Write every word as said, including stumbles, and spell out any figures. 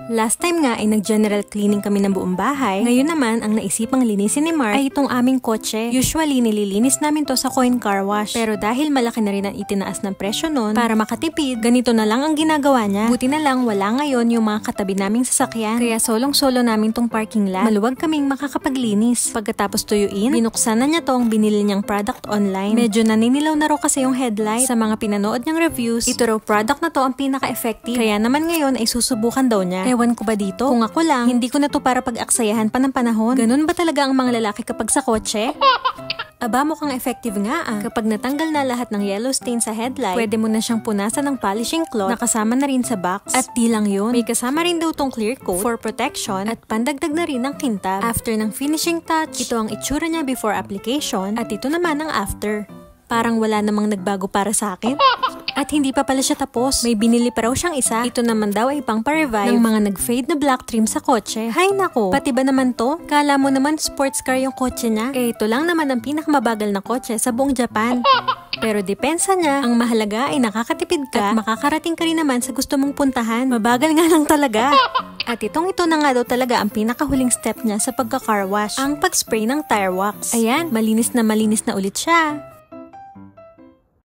Last time nga ay nag-general cleaning kami ng buong bahay. Ngayon naman, ang naisipang linisin ni Mark ay itong aming kotse. Usually, nililinis namin to sa coin car wash. Pero dahil malaki na rin ang itinaas ng presyo nun, para makatipid, ganito na lang ang ginagawa niya. Buti na lang wala ngayon yung mga katabi naming sasakyan. Kaya solong-solo namin tong parking lot. Maluwag kaming makakapaglinis. Pagkatapos tuyuin, binuksan na niya tong binili niyang product online. Medyo naninilaw na raw kasi yung headlight. Sa mga pinanood niyang reviews, ito raw product na to ang pinaka-effective. Kaya naman ngayon ay susubukan daw niya. Ewan ko ba dito? Kung ako lang, hindi ko na to para pag-aksayahan pa ng panahon. Ganun ba talaga ang mga lalaki kapag sa kotse? Aba, mukhang effective nga ah. Kapag natanggal na lahat ng yellow stain sa headlight, pwede mo na siyang punasan ng polishing cloth na kasama na rin sa box. At di lang yun, may kasama rin daw tong clear coat for protection at pandagdag na rin ng kintab. After ng finishing touch, ito ang itsura niya before application at ito naman ang after. Parang wala namang nagbago para sa akin. At hindi pa pala siya tapos. May binili pa raw siyang isa. Ito naman daw ay pang pa-revive ng mga nag-fade na black trim sa kotse. Hay nako, pati ba naman to? Kala mo naman sports car yung kotse niya? Eh ito lang naman ang pinakamabagal na kotse sa buong Japan. Pero depensa niya, ang mahalaga ay nakakatipid ka at makakarating ka rin naman sa gusto mong puntahan. Mabagal nga lang talaga. At itong ito na nga daw talaga ang pinakahuling step niya sa pagka-car wash, ang pag-spray ng tire wax. Ayan, malinis na malinis na ulit siya.